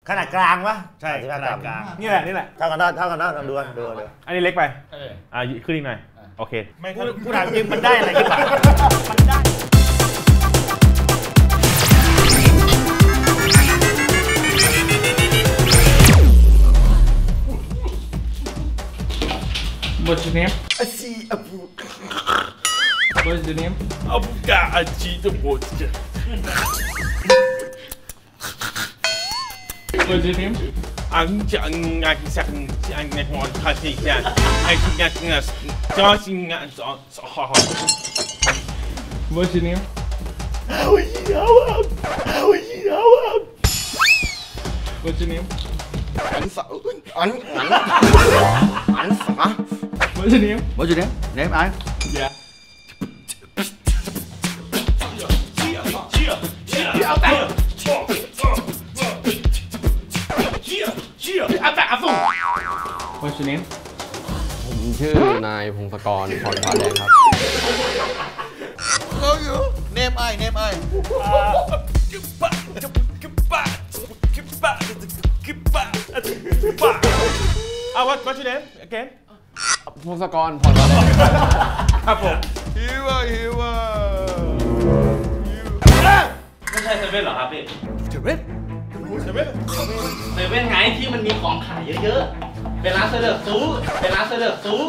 ขนาดกลางวะใช่ขนาดกลางนี่แหละเท่ากันนะดูอันนี้เล็กไปขึ้นอีกหน่อยโอเคไม่กูถามจริงมันได้อะไรกันบ้างมันได้ What's your name? Aci Abu. What's your name? Abuka Aci the Vodka. What's your name? What's your name? What's your name? What's your name? What's your name? Name ai? Yeah. What's your name? ผมชื่อนายพงศกรพรฟ้าแดงครับ Name I What's your name again พงศกรพรฟ้าแดงครับผมฮิวไม่ใช่เซเว่นเหรอครับพี่เซเว่นไงที่มันมีของขายเยอะๆเป็นร้านสะดวกซื้อสะดวกซื้อ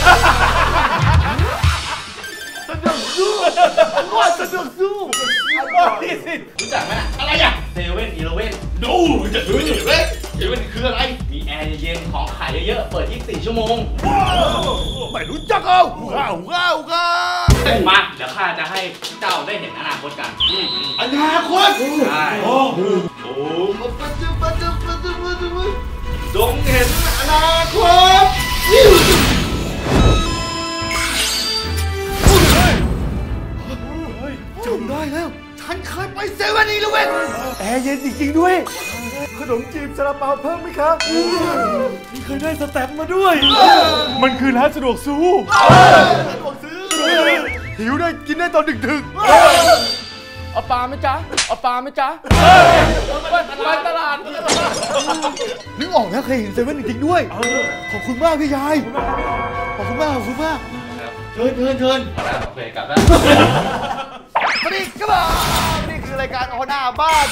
รู้จักไหมอะไรอ่ะเซเว่นอีเลเว่นดูจะรู้อยู่เลยเซเว่นคืออะไรมีแอร์เย็นของขายเยอะๆเปิด24 ชั่วโมงไม่รู้จักเอาว้าวมาเดี๋ยวข้าจะให้เจ้าได้เห็นอนาคตกันอนาคตใช่โอ้จงเห็นอนาคตจำได้แล้วฉันเคยไปเซเว่นอีเลเว่นแอร์เย็นจริงๆด้วยขนมจีบซาลาเปาเพิ่มไหมครับนี่เคยได้สแตมป์มาด้วยมันคือร้านสะดวกซื้อหิวได้กินได้ตอนดึกเอาปลาไหมจ๊ะไปตลาดนึกออกแล้วเคยเห็นเซเว่นจริงๆด้วยขอบคุณมากพี่ชายขอบคุณมากเชิญโอเคกลับแล้วสวัสดีครับนี่คือรายการออหน้าบ้าน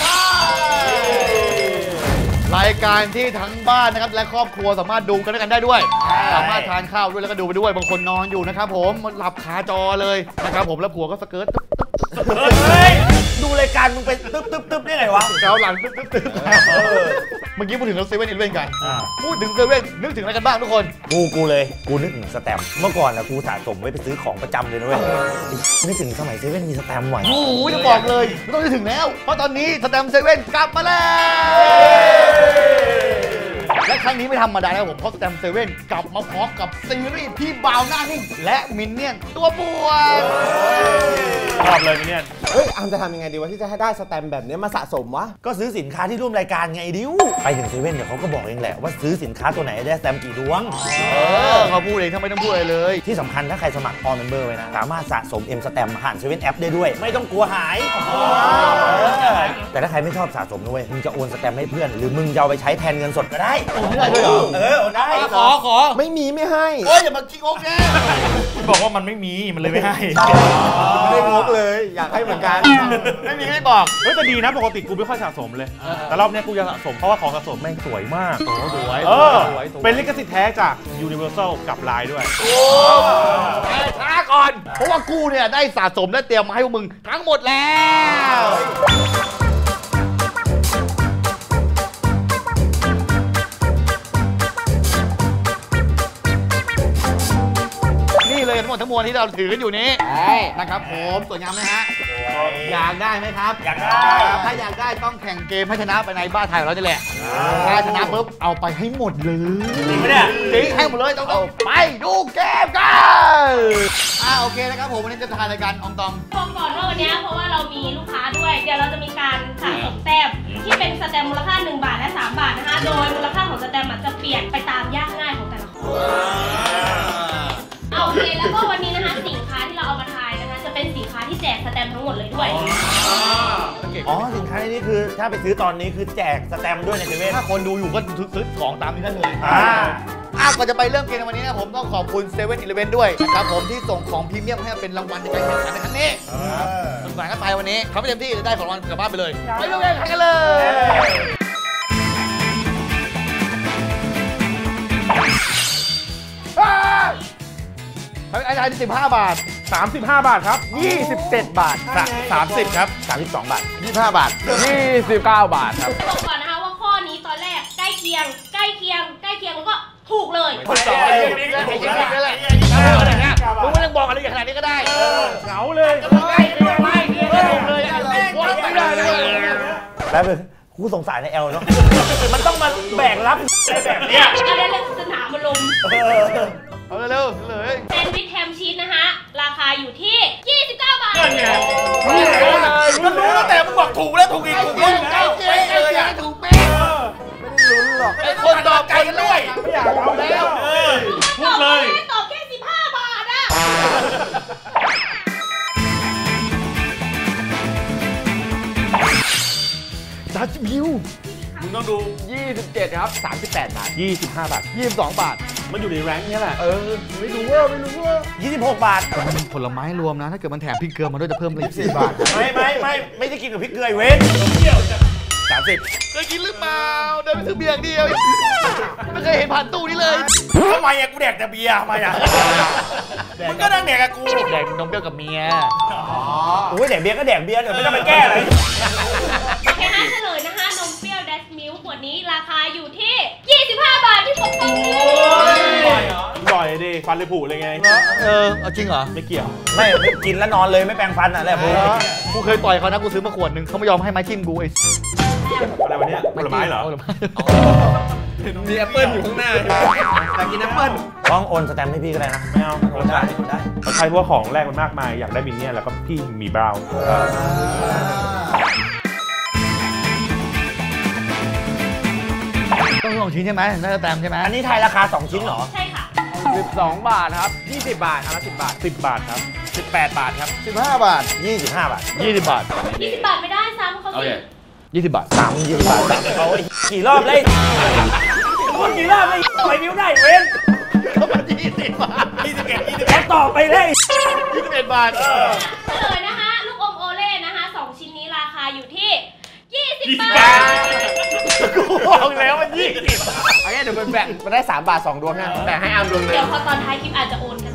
รายการที่ทั้งบ้านนะครับและครอบครัวสามารถดูกันได้ด้วยสามารถทานข้าวด้วยแล้วก็ดูไปด้วยบางคนนอนอยู่นะครับผมหลับคาจอเลยนะครับผมแล้วผัวก็สเกิร์ตดูรายการมึงเป็นตึ๊บได้ไงวะเกาหลังตึ๊บเมื่อกี้พูดถึงเซเว่นอีเลเว่นกันพูดถึงเซเว่นนึกถึงอะไรกันบ้างทุกคนกูเลยกูนึกถึงสแตมป์เมื่อก่อนนะกูสะสมไว้ไปซื้อของประจำเลยนะเว้ยนึกถึงสมัยเซเว่นมีสแตมป์ว่ะโอ้ยจะบอกเลยไม่ต้องนึกถึงแล้วเพราะตอนนี้สแตมป์เซเว่นกลับมาแล้วและครั้งนี้ไม่ธรรมดาแล้วผมเพราะสแตมป์เซเว่นกลับมาพร้อมกับซีรีส์พี่บ่าวหน้านิ่งและมินเนี่ยนตัวป่วนชอบเลยมินเนี่ยนอามจะทำยังไงดีวะที่จะให้ได้สแตมป์แบบนี้มาสะสมวะก็ซื้อสินค้าที่ร่วมรายการไงดิวไปถึงเซเว่นเดี๋ยวเขาก็บอกเองแหละว่าซื้อสินค้าตัวไหนได้สแตมป์กี่ดวงเขาพูดเองทำไมต้องพูดอะไรเลยที่สำคัญถ้าใครสมัคร All Member ไว้นะสามารถสะสม M สแตมป์ผ่านเซเว่นแอปได้ด้วยไม่ต้องกลัวหายแต่ถ้าใครไม่ชอบสะสมด้วยมึงจะโอนสแตมป์ให้เพื่อนหรือมึงจะเอาไปใช้แทนเงินสดก็ได้โอนได้ด้วยเหรอโอนได้ขอไม่มีไม่ให้โอ้ยอย่ามาขี้งกแน่บอกว่ามันไม่มีมันเลยไม่ให้ไม่ได้งกเลยอยากให้เหมือนกันไม่มีให้บอกแต่ดีนะปกติกูไม่ค่อยสะสมเลยแต่รอบนี้กูจะสะสมเพราะว่าของสะสมแม่งสวยมากสวยเป็นลิขสิทธิ์แท้จาก Universal กับไลน์ด้วยช้าก่อนเพราะว่ากูเนี่ยได้สะสมและเตรียมมาให้พวกมึงทั้งหมดแล้วเลยทั้งหมดทั้งมวลที่เราถือกันอยู่นี้นะครับผมสวยงามไหมฮะอยากได้ไหมครับอยากได้ถ้าอยากได้ต้องแข่งเกมให้ชนะไปในบ้านไทยเราจะแหละถ้าชนะปุ๊บเอาไปให้หมดเลยจริงไหมเนี่ยจริงให้หมดเลยต้องไปดูเกมกันโอเคนะครับผมวันนี้จะทายรายการอองตองบอกก่อนว่าวันนี้เพราะว่าเรามีลูกค้าด้วยเดี๋ยวเราจะมีการสะสมแต้มที่เป็นสแตมป์มูลค่า1 บาทและ3 บาทนะคะโดยมูลค่าของสแตมป์จะเปลี่ยนไปตามยากง่ายของแต่ละคนโอเคแล้วก็วันนี้นะคะสินค้าที่เราเอามาทายนะคะจะเป็นสินค้าที่แจกสแตมป์ทั้งหมดเลยด้วยอ๋อสินค้าในนี้คือถ้าไปซื้อตอนนี้คือแจกสแตมป์ด้วยในเซเว่นถ้าคนดูอยู่ก็ซื้อของตามนี้ได้เลย ก่อนจะไปเริ่มเกมในวันนี้นะผมต้องขอบคุณ7 e เ e ่ e อด้วยนะครับผมที่ส่งของพรีเมียมให้เป็นรางวัลในการแข่งขันในครั้งนี้สนุกสนานกันไปวันนี้ทำให้เต็มที่จะได้ของรางวัลกลับบ้านไปเลยไปดูกันกันเลยอาจารย์15 บาท 35 บาทครับ 27 บาท30 ครับ 32 บาท 25 บาท 29 บาทครับบอกก่อนนะคะว่าข้อนี้ตอนแรกใกล้เคียงแล้วก็ถูกเลยคนสองมึงไม่ต้องบอกอะไรอย่างขนาดนี้ก็ได้เหงาเลยแล้วกูสงสารในแอลเนาะ มันต้องมาแบกรับแบบเนี้ยอันนี้เรื่องสนามอารมณ์เอาเร็วเลยแซนด์วิชแฮมชีสนะคะราคาอยู่ที่ 29 บาทก็รู้ตั้งแต่มึงบอกถูกแล้วถูกอีกถูกแล้วใกล้เคียงเลยถูกเป๊ะไม่ได้ลุ้นหรอกไอ้คนตอบคนด้วยไม่อยากเอาแล้วพูดเลยตอบแค่15 บาทอะดัชมิวมึงต้องดู 27 ครับ 38 บาท 25 บาท 22 บาทมันอยู่ในแรงค์นี้แหละไม่รู้ว่า 26 บาทแต่มันเป็นผลไม้รวมนะ ถ้าเกิดมันแถมพริกเกลือมาด้วยจะเพิ่มเลย24 บาทไม่ได้กินกับพริกเกลือเว้น30 เคยกินหรือเปล่าเดินไปซื้อเบียร์อย่างเดียวไม่เคยเห็นผ่านตู้นี้เลยทำไมอะกูแดกแต่เบียร์ทำไมอะมึงก็นั่งแดกกับกูแดกนมเปรี้ยวกับเมียโอ้ยแดกเบียร์ก็แดกเบียร์เดี๋ยวไม่ต้องไปแก้อะไรโอเคนะเฉลยนะคะนมเปรี้ยวดัชมิลขวดนี้ราคาอยู่ที่ 25 บาทที่ผมบอกเลยบ่อยดิฟันเลยผุเลยไงเอาจริงเหรอไม่เกี่ยวไม่กินแล้วนอนเลยไม่แปรงฟันอ่ะแหละผมกูเคยต่อยเขานะกูซื้อมาขวดนึงเขาไม่ยอมให้ไม้จิ้มกูไอ้อะไรวะเนี่ยผลไม้เหรอผลไม้มีแอปเปิลอยู่ข้างหน้าอยากกินแอปเปิลต้องโอนสแตมป์ให้พี่ก็ได้นะไม่เอาโอนได้เขาใช้เพราะว่าของแรกมันมากมาย อยากได้บินเนี่ยแล้วก็พี่มีบราวน์ต้อง2 ชิ้นใช่ไหมน่าจะแต้มใช่ไหมอันนี้ไทยราคา 2 ชิ้นเหรอใช่ค่ะ 12 บาทครับ 20 บาทอันละ10 บาท 10 บาทครับ 18 บาทครับ 15 บาท 25 บาท 20 บาท 20 บาทไม่ได้ซ้ำเขาสิ 20 บาท 20 บาทเอากี่รอบเลยมึงกี่รอบเลยไปนิ้วได้เว้นก็มา20 บาทแล้วต่อไปเลย 21 บาทเฉลยนะคะ ลูกอมโอเล่นะคะ 2 ชิ้นนี้ราคาอยู่ที่ 20 บาทกูบอกแล้วมัน20 โอเคเดี๋ยวมันแบ่งมันได้ 3 บาท 2 ดวงนะแบ่งให้อามดวงเลยเดี๋ยวพอตอนท้ายคลิปอาจจะโอนกัน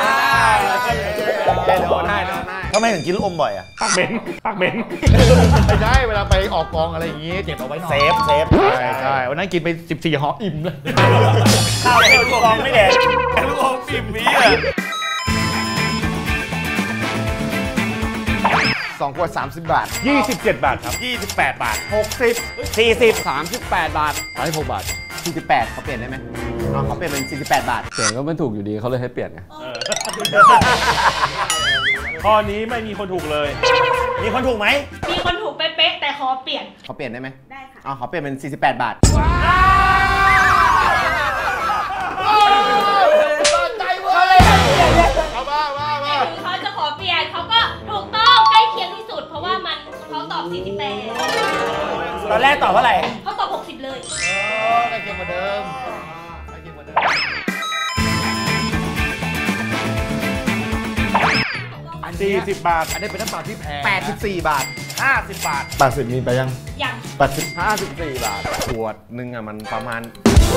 เดี๋ยวโอนให้ทำไมถึงกินลูกอมบ่อยอ่ะปากเหม็นปากเหม็นไม่ใช่เวลาไปออกกองอะไรอย่างงี้เก็บเอาไว้หน่อยเซฟใช่วันนั้นกินไป14 ห่ออิ่มเลยข้าวลูกอมไม่แดกลูกอมปิ่มนี้อ่ะ 2 ขวด 30 บาท 27 บาทครับ 28 บาท 60 40 38 บาท 36 บาท 48เขาเปลี่ยนได้ไหมเขาเปลี่ยนเป็น 48 บาท เปลี่ยนก็ไม่ถูกอยู่ดีเขาเลยให้เปลี่ยนไงข้อนี้ไม่มีคนถูกเลยมีคนถูกไหมมีคนถูกเป๊ะๆแต่ขอเปลี่ยนเขาเปลี่ยนได้ไหมได้ค่ะอ๋อเขาเปลี่ยนเป็น 48 บาทเอาบ้าแต่ถึงเขาจะขอเปลี่ยนเขาก็ถูกต้องใกล้เคียงที่สุด เพราะว่าเขาตอบ 48 ตอนแรกตอบเท่าไหร่เขาตอบ 60 เลยใกล้เคียงกว่าเดิมใกล้เคียงกว่าเดิม 40 บาทอันนี้เป็นน้ำเปล่าที่แพง 84 บาท 50 บาท 80มีไปยังอย่าง 54 บาท ขวดนึงอ่ะมันประมาณ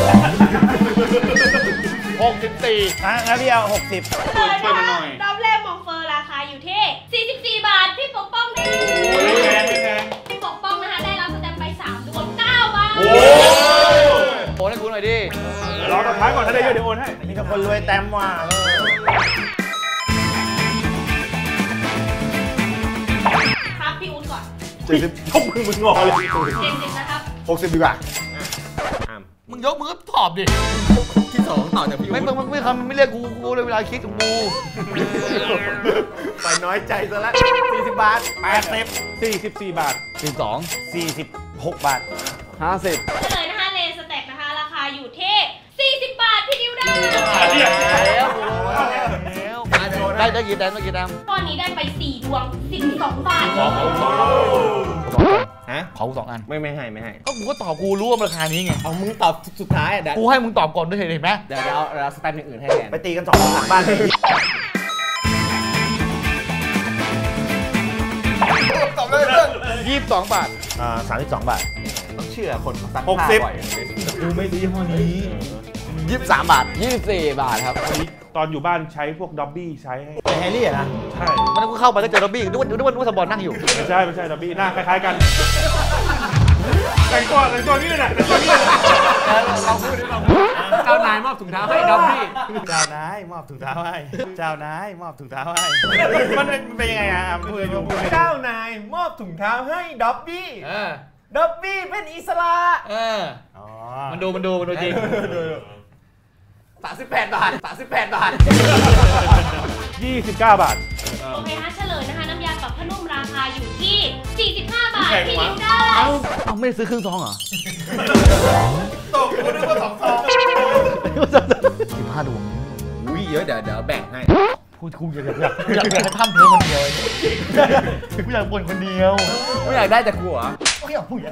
64 งั้นพี่เอา60 เลยนะคะรอบแรกมองเฟอร์ราคาอยู่ที่ 44 บาท พี่ปกป้องได้พี่ปกป้องนะคะได้รับสแตมป์ไป3 ดวง 9 บาทโอนให้กูหน่อยดิรอตอนท้ายก่อนถ้าได้เยอะเดี๋ยวโอนให้มีแต่คนรวยแต้มว่ะครับพี่อุ้นก่อนยกมือมึงงอเลย 70 นะครับ 60ดีกว่ามึงยกมือก็ตอบดิที่ 2 ต่อจากพี่ไม่ไม่เรียกกูเลยเวลาคิดกับกูไปน้อยใจซะละ40 บาท 44 บาท 42 46 บาท 50 เฉลยนะคะเลสแต็กนะคะ ราคาอยู่ที่ 40 บาท พี่ดิวได้ได้กี่แต้มตอนนี้ได้ไป 4 ดวง 12 บาทบอกฮะขอกู2 อันไม่ให้ก็กูก็ตอบกูรู้ว่าราคานี้ไงเอามึงตอบสุดท้ายอ่ะเดี๋ยวกูให้มึงตอบก่อนด้วยเห็นไหมเราสแตมป์อย่างอื่นให้แทนไปตีกัน2 คนหลังบ้านเลยตอบเลยเพื่อน22 บาท 32 บาทต้องเชื่อคนเขาซัก 60 ผ้าบ่อยกูไม่ดีห้อนี้ 23 บาท 24 บาทครับวันนี้ตอนอยู่บ้านใช้พวกด็อบบี้ใช้ให้แต่แฮร์รี่อะนะใช่มันกูเข้าไปก็เจอร็อบบี้นึกว่าสปอนนั่งอยู่ไม่ใช่ด็อบบี้หน้าคล้ายๆกันแต่งตัวนี่เลยนะแต่งตัวนี่เลยนะเราพูดด้วยเราเจ้านายมอบถุงเท้าให้ด็อบบี้เจ้านายมอบถุงเท้าให้เจ้านายมอบถุงเท้าให้มันเป็นยังไงอ่ะพูดอยู่เจ้านายมอบถุงเท้าให้ด็อบบี้ด็อบบี้เป็นอิสระ อ๋อมันดูจริง 38 บาท 38 บาท 29 บาทโอเคฮะเฉลยนะคะ น้ำยาปรับผ้านุ่มราคาอยู่ที่ 45 บาทที่นิ้วได้เอาไม่ได้ซื้อครึ่งซองเหรอตกกูนึกว่า2 ซอง 15 ดวงอุ้ยเยอะเดี๋ยวแบ่งให้พูดกูอยากให้ท่ามเธอคนเดียวกูอยากบ่นคนเดียวไม่อยากได้แต่กูเหรอไม่อยากพูดอย่าง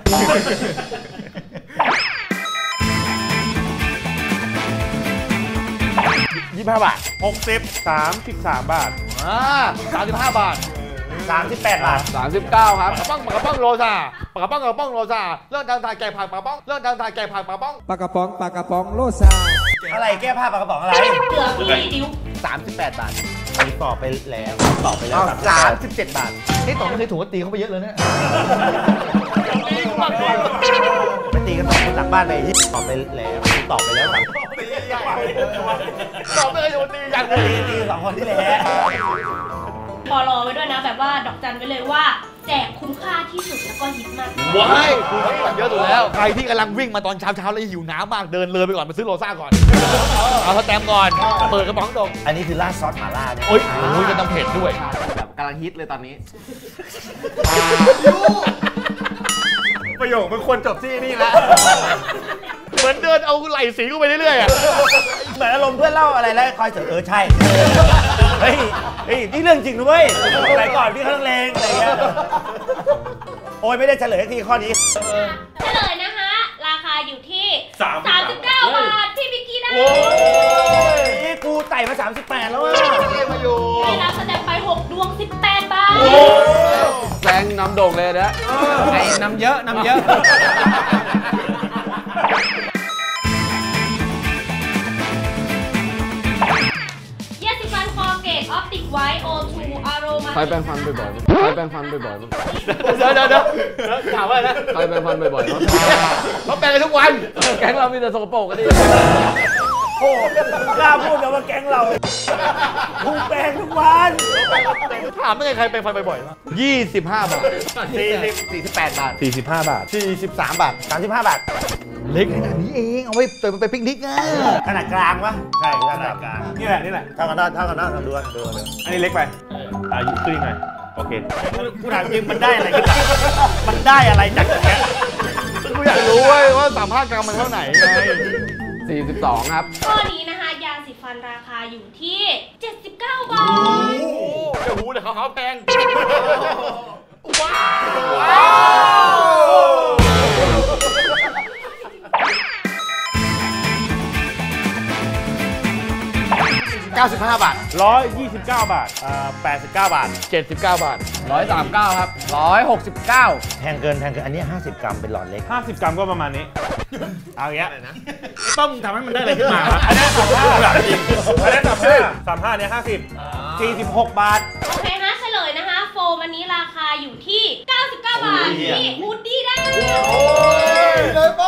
25 บาท 60 33 บาท 35 บาท 38 บาท 39 ครับปากกระป๋องโรซาปากกระป๋องโรซาเรื่องทางถ่ายแก่ผักปากกระป๋องเรื่องทางถ่ายแก่ผักปากกระป๋องปากกระป๋องโลซาอะไรแก้ผ้าปากกระป๋องอะไรเหลือพี่ดิว 38 บาทตอบไปแล้ว37 บาทนี่ต่อไม่เคยถูกก็ตีเขาไปเยอะเลยเนี่ยไปตีกัน2 คนหลังบ้านเลยตอบไปแล้วตอบไปแล้วตอบไม่เคยถูกตีอย่างเลยตี2 คนที่แล้วพอรอไว้ด้วยนะแบบว่าดอกจันไว้เลยว่า แจกคุ้มค่าที่สุดแล้วก็ฮิตมากว้ายคุณเขาเยอะสุดแล้ว ใครที่กำลังวิ่งมาตอนเช้าแล้วหิวน้ำมากเดินเลยไปก่อนมาซื้อโรซ่าก่อน เอาสแตมป์ก่อน เปิดกระป๋องดมอันนี้คือราดซอสหม่าล่าเนี่ยโอ้ยก็ต้องเผ็ดด้วยแบบกำลังฮิตเลยตอนนี้ประโยคมันควรจบที่นี่แล้วเหมือนเดินเอาไหล่สีกูไปเรื่อยๆอ่ะเหมือนอารมณ์เพื่อนเล่าอะไรแล้วคอยเฉยใช่ เฮ้ยนี่เรื่องจริงนะเว้ยสมัยก่อนพี่เขาต้องเลงอะไรเงี้ย โอ้ยไม่ได้เฉลยทีข้อนี้เฉลยนะคะ ราคาอยู่ที่39 บาทที่บิกกี้ได้นี่กูไต่มา 38 แล้วอ่ะมาอยู่ได้รับสแตมป์ไป6 ดวง 18 บาทแซงน้ำโด่งเลยนะไอ้น้ำเยอะยาสีฟันคอเกตออปติกไวท์โอทูอารมาใครแปรงฟันบ่อยๆใครแปรงฟันบ่อยๆเดี๋ยวถามว่าอะไรนะใครแปรงฟันบ่อยๆเขาแปลงกันทุกวันแก๊งเรามีแต่สกปรกกันดิโอ้กล้าพูดนะว่าแก๊งเราถูกแปลงทุกวันถามไม่ไงใครแปลงฟันบ่อยๆ25 บาท 48 บาท 45 บาท 43 บาท 35 บาทเล็กขนาดนี้เองเอาไว้ไปปิกนิกนะขนาดกลางปะใช่ขนาดกลางนี่แหละเท่ากันนะดูอันนี้เล็กไปขึ้นอีกหน่อยโอเคกูถามจริงมันได้อะไรกันมันได้อะไรจากอย่างเงี้ยกูอยากรู้ว่า35 กรัมมันเท่าไหร่ไง 42 ครับข้อนี้นะคะ ยาสีฟันราคาอยู่ที่ 79 บาทจะหูเดี๋ยวเขาแพง 95 บาท 129 บาท 89 บาท 79 บาท 139 ครับ 169 แพงเกิน อันนี้ 50 กรัมเป็นหลอดเล็ก 50 กรัมก็ประมาณนี้เอาอย่างเงี้ยต้องทำให้มันได้อะไรขึ้นมาอันนี้35เนี่ย50 46 บาทโอเคนะเฉลยนะคะ โฟมอันนี้ราคาอยู่ที่ 99 บาทที่ฮูดดี้ได้เลยป้อง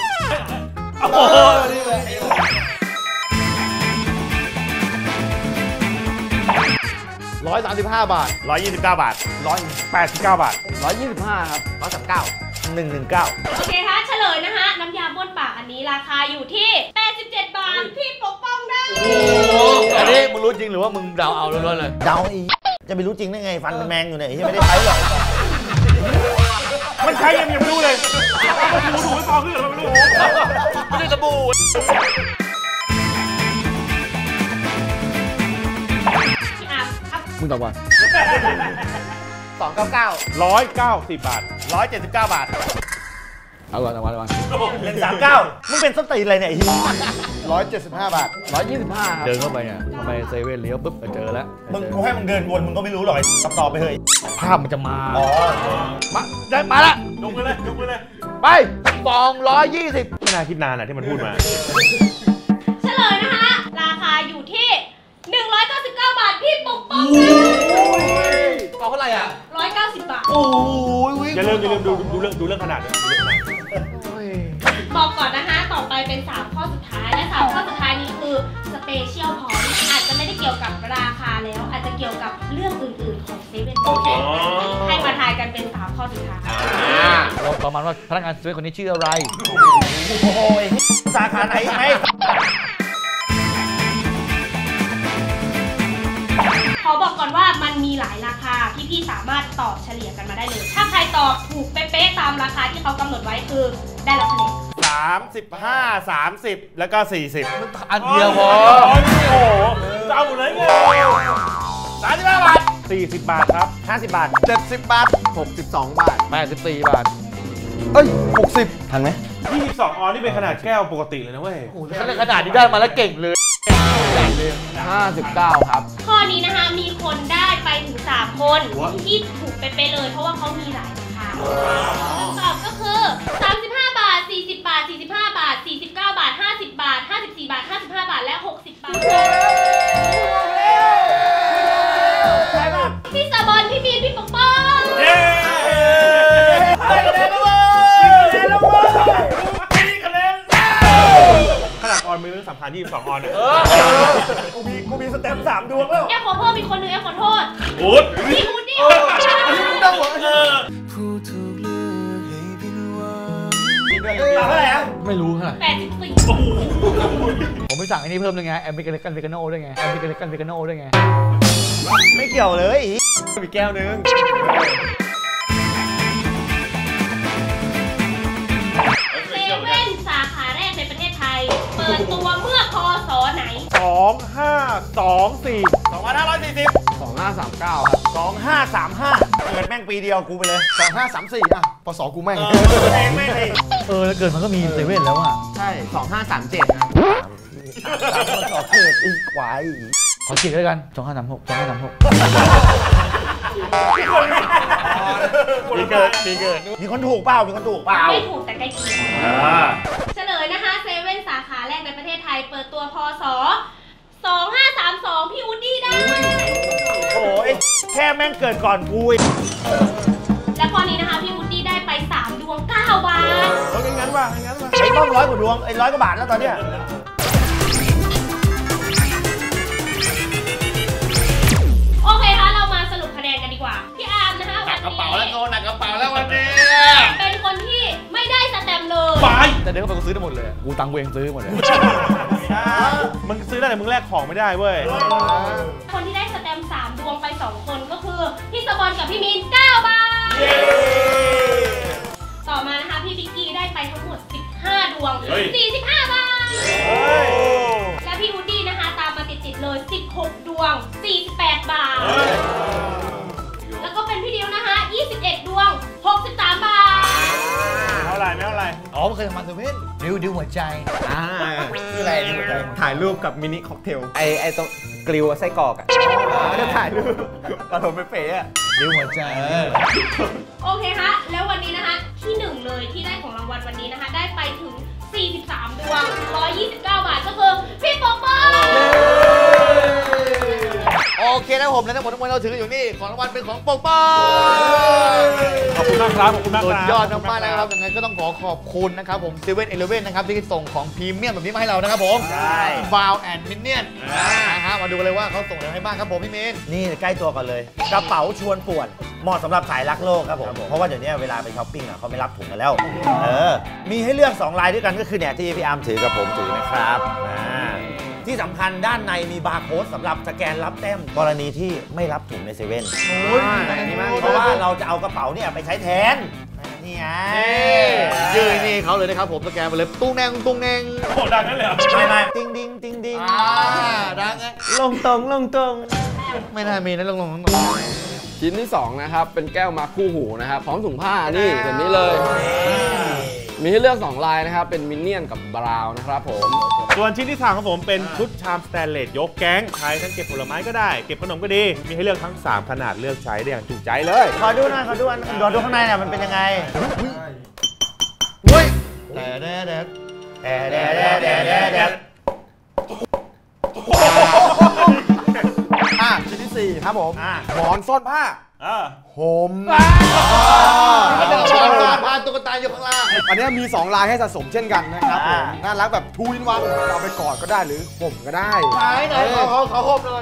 135 บาท 129 บาท 89 บาท 125 ครับ 119 โอเคคะเฉลยนะคะ น้ำยาบ้วนปากอันนี้ราคาอยู่ที่ 87 บาทพี่ปกป้องได้อันนี้มึงรู้จริงหรือว่ามึงเดาเอาล้วนๆเลยเดาอีจะไปรู้จริงได้ไงฟันเป็นแมงอยู่เนี่ยยังไม่ได้ใช้หรอกมันใช้ยังไม่รู้เลยถูไม่พอขึ้นหรอไม่รู้ไม่ใช่สบู่พี่อาร์มครับมึงตอบว่า 299 190 บาท 179 บาทเอาก่อนเล่น39มึงเป็นส้นตีนอะไรเนี่ยไอ้เหี้ย 175 บาท 125ครับเดินเข้าไปเนี่ยเข้าไปเซเว่นเลี้ยวปุ๊บเจอแล้วมึงกูให้มึงเดินวนมึงก็ไม่รู้หรอกไอ้ตอบไปเฮ้ยภาพมันจะมาอ๋อมาละยกไปเลยยกไปเลยไป220 ไม่น่าคิดนานอะที่มันพูดมาเฉลยนะคะ ราคาอยู่ที่ 199 บาท พี่ปกป้องเอาเท่าไหร่อ่ะ 190 บาทโอ้ยอย่าลืมดูเรื่องขนาดด้วยดูเรื่องขนาดบอกก่อนนะคะ ต่อไปเป็น 3 ข้อสุดท้าย และ 3 ข้อสุดท้ายนี้คือสเปเชียลพอยต์อาจจะไม่ได้เกี่ยวกับราคาแล้ว อาจจะเกี่ยวกับเรื่องอื่นๆของเซเว่นให้มาทายกันเป็น 3 ข้อสุดท้ายเราประมาณว่าพนักงานเซเว่นคนนี้ชื่ออะไรโอ้ยสาขาไหนไหมขอบอกก่อนว่ามันมีหลายราคาที่พี่สามารถตอบเฉลี่ยกันมาได้เลย ถ้าใครตอบถูกเป๊ะๆตามราคาที่เขากำหนดไว้คือได้รับคะแนน 35 30 แล้วก็ 40 อันเดียวพอโอ้โหจะเอาหมดเลยไง 35 บาท 40 บาทครับ 50 บาท 70 บาท 62 บาท 84 บาท เอ้ย 60 ทันไหม 22 ออนนี่เป็นขนาดแก้วปกติเลยนะเว้ยถ้าขนาดนี้ได้มาแล้วเก่งเลย 59 ครับข้อนี้นะคะมีคนได้ไปถึง 3 คนที่ถูกเป๊ะๆเลย เพราะว่าเขามีหลายราคาคำตอบก็คือ 35 บาท 40 บาท 45 บาท 49 บาท 50 บาท 54 บาท 55 บาท และ 60 บาท พี่สะบอนพี่มีนพี่ปกป้องไปเลยนะเว้ยแล้วเว้ยขนาดออนมีเรื่องสำคัญ22 ออนเนี่ยกูมีสแตมป์3 ดวงแล้วแอลขอเพิ่มอีกคนนึงแอลขอโทษอูดพี่อูดดี้ตามเท่าไหร่อะไม่รู้เท่าไหร่ 84 ผมไปสั่งอันนี้เพิ่มด้วยไงแอมเบริกันเวกาโน่ด้วยไงแอมเบริกันเวกาโน่ด้วยไงไม่เกี่ยวเลยมีแก้วนึงเซเว่นสาขาแรกในประเทศไทย เปิดตัวเมื่อพศไหน 2524 2540 2539 ครับ 2535 เกิดแม่งปีเดียวกูไปเลย 2534 อ่ะปศกูแม่งแม่งไม่เลยแล้วเกิดมันก็มีเซเว่นแล้วอ่ะใช่ 2537นะต่อเกิดอีกควายขอคิดด้วยกัน2536 2536 ปีเกิดมีคนถูกเปล่ามีคนถูกเปล่าไม่ถูกแต่ใกล้เคียงเฉลยนะคะเซเว่นสาขาแรกในประเทศไทย เปิดตัวพศ 2532 พี่อูดดี้ได้โอ้ยแค่แม่งเกิดก่อนกูอีกและข้อนี้นะคะพี่อูดดี้ได้ไป 3 ดวง 9 บาทงั้นว่ะไอ้ต้อง100 กว่าดวงไอ้100 กว่าบาทแล้วตอนเนี้ยโอเคคะเรามาสรุปคะแนนกันดีกว่า พี่อาร์มนะคะหนักกระเป๋าแล้วโนหนักกระเป๋าแล้ววันนี้เป็นคนที่ไม่ได้สแตมป์เลยไปแต่เดี๋ยวเขาไปกูซื้อได้หมดเลยกูตังค์กูเองซื้อหมดเลยมึงซื้อได้แต่มึงแลกของไม่ได้เว้ยคนที่ได้สแตมป์3 ดวงไป 2 คนก็คือพี่สปอนกับพี่มีน 9 บาท ต่อมานะคะพี่บิ๊กกี้ได้ไปทั้งหมด 15 ดวง 45 บาท และพี่วูดดี้นะคะตามมาติดๆเลย 16 ดวง 48 บาท แล้วก็เป็นพี่ดิวนะคะ 21 ดวง 63 บาทเท่าไหร่ไม่เท่าไหร่อ๋อมันเคยทำมาเซเว่นดิวหัวใจคืออะไรถ่ายรูปกับมินิค็อกเทลไอตรงกลิวไส้กรอกอ่ะจะถ่ายรูปปฐมไปเป๋อะดิวหัวใจโอเคคะ แล้ววันนี้นะคะที่ 1 เลยที่ได้ของรางวัลวันนี้นะคะ ได้ไปถึง 43 ดวง 129 บาทก็คือพี่ปอปอโอเคนะผมและทั้งหมดทั้งมวลเราถืออยู่นี่ของรางวัลเป็นของปกป้องขอบคุณมากครับ ขอบคุณมากสุคดรับยอดมากๆนะครับยังไงก็ต้องขอบคุณนะครับผมเซเว่น11นะครับที่ส่งของพรีเมียมแบบนี้มาให้เรานะครับผมใช่บาวแอนด์มินเนี่ยนนะฮะมาดูกันเลยว่าเขาส่งอะไรให้บ้างครับผมพี่เมนนี่ใกล้ตัวก่อนเลย กระเป๋าชวนป่วนเหมาะสำหรับสายรักโลกครับผมเพราะว่าเดี๋ยวนี้เวลาไปช้อปปิ้งอ่ะเขาไม่รับถุงกันแล้วมีให้เลือก2ลายด้วยกันก็คือเนี่ยที่พี่อาร์มถือกับผมถือนะครับที่สำคัญด้านในมีบาร์โค้ดสำหรับสแกนรับแต้มกรณีที่ไม่รับถุงในเซเว่นเพราะว่าเราจะเอากระเป๋าเนี่ยไปใช้แทนนี่ไงยืนนี่เขาเลยนะครับผมสแกนไปเลยตุ้งแนงตุ้งแนงโอ้โหดังนั้นเลยเหรอไม่ติ้งดิ้งติ้งดิ้งดังไงลงตรงไม่น่ามีนะลงจชิ้นที่2นะครับเป็นแก้วมาคู่หูนะครับพร้อมถุงผ้านี่แบบนี้เลย มีให้เลือก2ลายนะครับเป็นมินเนี่ยนกับบราวน์นะครับผมส่วนชิ้นที่3ของผมเป็นชุดชามสแตนเลสยกแก๊งใช้ทั้งเก็บผลไม้ก็ได้เก็บขนมก็ดีมีให้เลือกทั้ง3ขนาดเลือกใช้ได้อย่างจุใจเลยขอดูหน่อยขอดูอันดูข้างในเนี่ยมันเป็นยังไงเฮ้ยแต่แดดชิ้นที่4ครับผมหมอนซ่อนผ้าโฮมมันจะชอบพาตุ๊กตาอยู่ข้างล่างอันนี้มี2ลายให้สะสมเช่นกันนะครับผมน่ารักแบบทูอินวันเอาไปกอดก็ได้หรือห่มก็ได้ไหนเขาครบเลย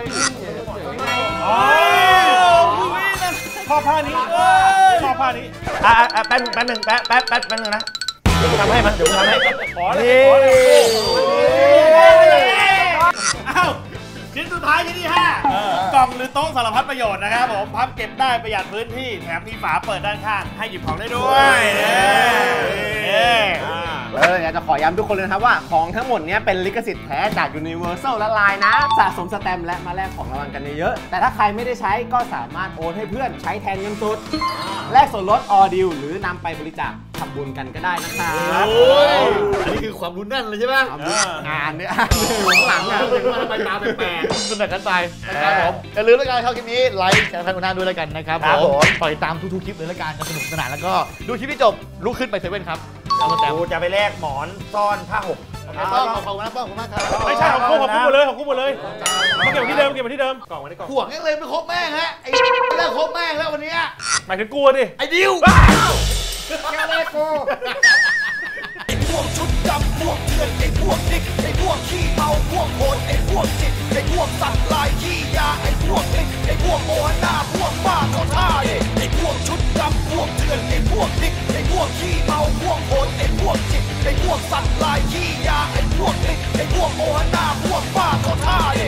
ชอบผ้านี้ชอบผ้านี้แป๊บหนึ่งนะเดี๋ยวกูทำให้มันขอเลยอ้าวชิ้นสุดท้ายชิ้นที่5กล่องหรือโต๊ะสารพัดประโยชน์นะครับผมพับเก็บได้ประหยัดพื้นที่แถมมีฝาเปิดด้านข้างให้หยิบของได้ด้วยอยากจะขอย้ำทุกคนเลยนะครับว่าของทั้งหมดนี้เป็นลิขสิทธิ์แท้จาก Universal และ Line นะสะสมสแตมป์และมาแลกของรางวัลกันเยอะๆแต่ถ้าใครไม่ได้ใช้ก็สามารถโอนให้เพื่อนใช้แทนเงินสดแลกส่วนลดออดิวหรือนำไปบริจาคทำบุญกันก็ได้นะครับอันนี้คือความรุนแรงเลยใช่ไหมงานเนี่ยหลังอ่ะไปตามไปแปลสนุกกันไปนะครับผมอย่าลืมแล้วกันครับคลิปนี้ไลค์แชร์ให้คุณน้าด้วยแล้วกันนะครับผมปล่อยตามทุกๆคลิปเลยแล้วกันสนุกสนานแล้วก็ดูคลิปที่จบลุกขึ้นไปเซเว่นครับกูจะไปแลกหมอนซ่อนผ้าห่มต้องขอบคุณนะป้องขอบคุณมากครับไม่ใช่ของกูหมดเลยมาเก็บที่เดิมกล่องไว้ในกล่องห่วงยังเลยไม่ครบแม่งฮะไอ้เลิกครบแม่งแล้ววันนี้หมายถึงกูดิไอ้ดิวแกเลโก้พวกชุดดำ